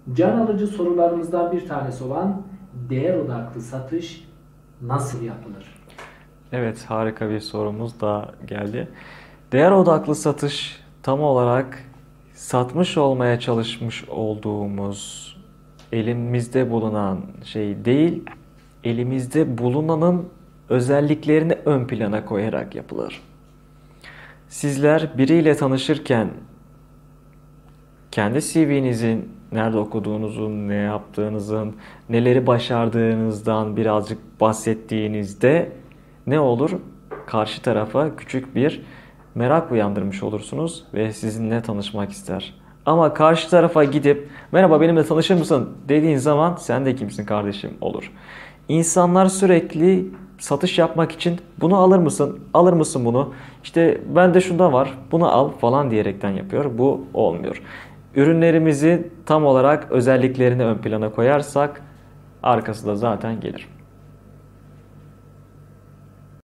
Can alıcı sorularımızdan bir tanesi olan değer odaklı satış nasıl yapılır? Evet, harika bir sorumuz da geldi. Değer odaklı satış tam olarak satmış olmaya çalışmış olduğumuz elimizde bulunan şey değil, elimizde bulunanın özelliklerini ön plana koyarak yapılır. Sizler biriyle tanışırken kendi CV'nizin nerede okuduğunuzun, ne yaptığınızın, neleri başardığınızdan birazcık bahsettiğinizde ne olur? Karşı tarafa küçük bir merak uyandırmış olursunuz ve sizinle tanışmak ister. Ama karşı tarafa gidip merhaba benimle tanışır mısın dediğin zaman sen de kimsin kardeşim olur. İnsanlar sürekli satış yapmak için bunu alır mısın? Alır mısın bunu? İşte bende şunda var bunu al falan diyerekten yapıyor. Bu olmuyor. Ürünlerimizi tam olarak özelliklerini ön plana koyarsak arkası da zaten gelir.